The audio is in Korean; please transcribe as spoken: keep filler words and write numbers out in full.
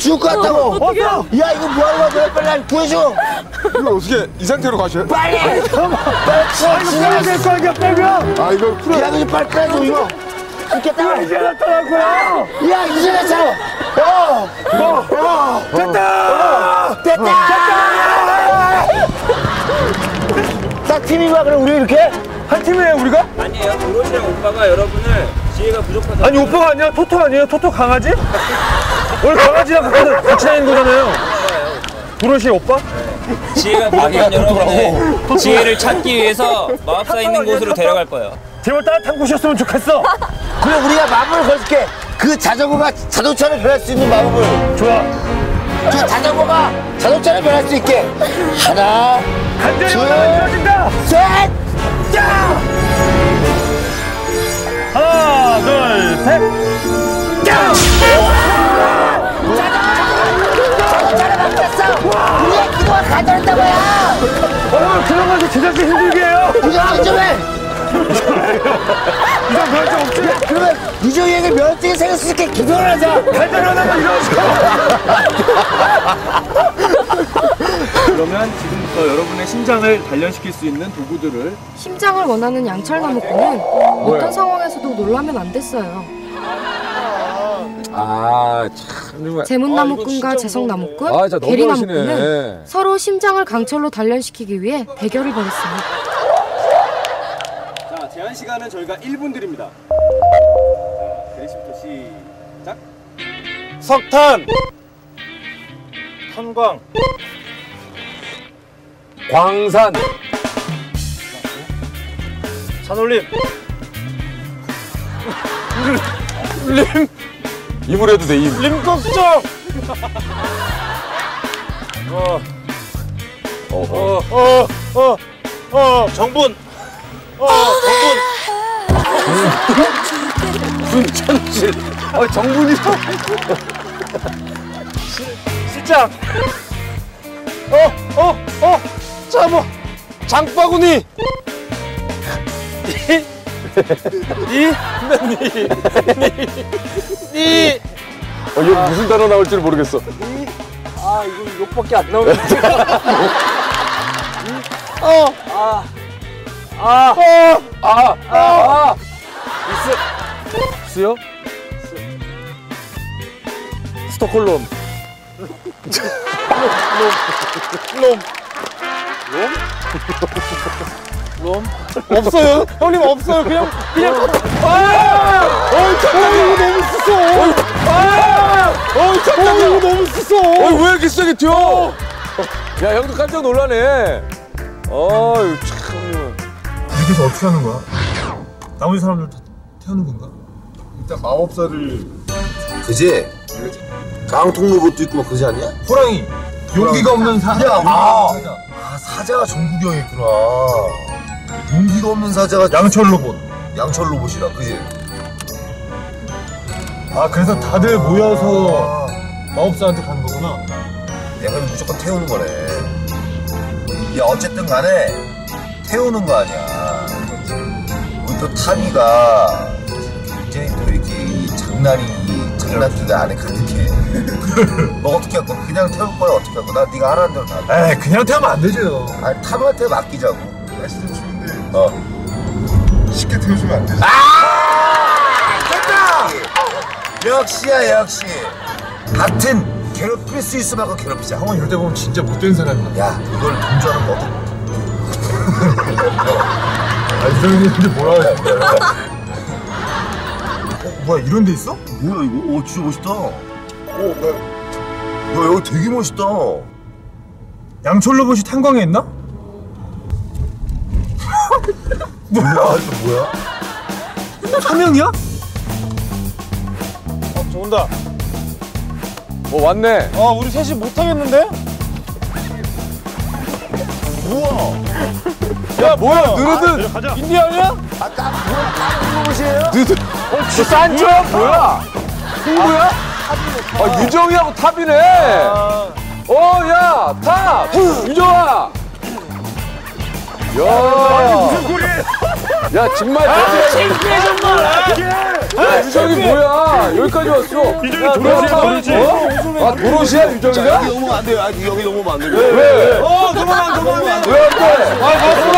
죽을 것 같다고. 어떻게? 야 이거 뭐하는 거야? 빨리 날 구해줘. 이거 어떻게 이 상태로 가셔요? 빨리. 빨리 아, 이거 빼야 될 거 아니야, 빼면. 아 이거 풀어. 야 이거 빨리 빼줘 이거. 죽겠다. 이제 나타났고요. 야 이제 나타나. 어. 어. 어. 됐다. 됐다. 딱 팀이가 그럼 우리 이렇게 한 팀이에요, 우리가? 아니에요. 도로시랑 오빠가 여러분을 지혜가 부족하다. 아니, 오빠가 아니야? 토토 아니에요? 토토 강아지? 원래 강아지랑 같이, 같이 다니는 거잖아요. 도로시 오빠? 지혜가 부족한 여러분을 지혜를 찾기 위해서 마법사 있는 곳으로 데려갈 거예요. 제발 따뜻한 곳이었으면 좋겠어. 그래 우리가 마법을 걸게. 그 자전거가 자동차로 변할 수 있는 마법을. 좋아. 그 자전거가 자동차로 변할 수 있게. 하나, 간절히 둘, 원하면 이루어진다. 셋, 야! 하나, 둘, 셋. 자동차로 바뀌었어. 우리가 그동안 가져왔단 말이야. 어, 그런 거서 제작비 힘들게 해요. 이거 좀 해. 이상 별점 없지? 그러면 이종희에게 면허증이 생길 수 있게 기도를 하자. 간절히 원하면 이루어져. 그러면 지금부터 여러분의 심장을 단련시킬 수 있는 도구들을 심장을 원하는 양철 나무꾼은 어떤 상황에서도 놀라면 안 됐어요. 아, 참 정말. 재문 나무꾼과 재성 나무꾼, 아, 진짜 너무 대리 하시네. 나무꾼은 서로 심장을 강철로 단련시키기 위해 대결을 벌였어요. 자, 제한 시간은 저희가 일 분 드립니다. 자, 대리시부터 시작. 석탄. 탄광. 광산. 산올림. 입으로 해도 돼, 입. 림꺽정. 어. 어허. 어, 어, 어, 정분. 어, 정분. 순천실. 아, 정분이다. 실장. 어, 어, 어. 자, 뭐. 장바구니. 이. 이. 니. 니. 어, 이거 무슨 단어 나올지 모르겠어. 아, 이거 욕밖에 안 나오는데. 어. 아. 아. 어. 아, 아, 아. 미스. 스요? 스톡홀름. 롬. 롬? 롬? 없어요. 형님 없어요. 그냥 그냥 아! 어이 잠깐만 이거 너무 쓰어. 아! 어이 잠깐만 이거 너무 쓰어. 어이, 왜 이렇게 세게 튀어? 야, 형도 깜짝 놀라네. 어이, 참. 이렇게 해서 어떻게 하는 거야? 나머지 사람들 다 태우는 건가? 일단 마법사를. 그지? 깡통 로봇도 있고 막 그지 않냐? 호랑이! 용기가 없는 사자! 야, 아, 아, 사자. 아 사자가 종국이 형이구나. 용기가 없는 사자가 양철 로봇. 양철 로봇이라 그지? 아, 그래서 다들 모여서 마법사한테 가는 거구나. 내가 무조건 태우는 거네. 야 어쨌든 간에 태우는 거 아니야. 우리 또 타미가 굉장히 또 이렇게 이 장난이 장난기가 안에 가득해. 너 어떻게 할 거야? 그냥 태울 거야? 어떻게 할 거야? 나 네가 하라는 대로 다 할게. 에이, 그냥 태우면 안 되죠. 아니 타미한테 맡기자고. 날씨 좀 추운데. 어. 쉽게 태워주면 안 되지. 아! 됐다! 역시야 역시. 같은 괴롭힐 수 있을 만큼 괴롭히자. 형은 이럴 때 보면 진짜 못된 사람이야. 야 이걸 동조하는 너도. 아, 이 사람인데 뭐라 해. 어, 뭐야, 이런 데 있어? 뭐야 이거? 오 진짜 멋있다. 오, 뭐야? 야 여기 되게 멋있다. 양철 로봇이 탄광에 있나? 뭐야? 이거 뭐야? 사명이야? 어, 저 온다. 어, 왔네. 어, 우리 셋이 못 하겠는데? 우와. 야, 뭐야? 너네들 가자. 인디아냐? 아까 뭐야? 깡통 로봇이에요? 너희들. 어, 진짜 산초야? 뭐야? 홍보야? 아, 유정이하고 탑이네. 어, 야, 탑! 유정아! 야! 무슨 소리? 야 정말 창피해 정말. 야 유정이 뭐야 여기까지 왔어. 이정이 도로시야, 도로시. 어? 아 도로시야 유정이가? 여기 오면 안 돼요. 아, 여기 넘으면 안 돼요. 왜? 어, 넘어가면 넘어가면. 왜 안 돼? 아,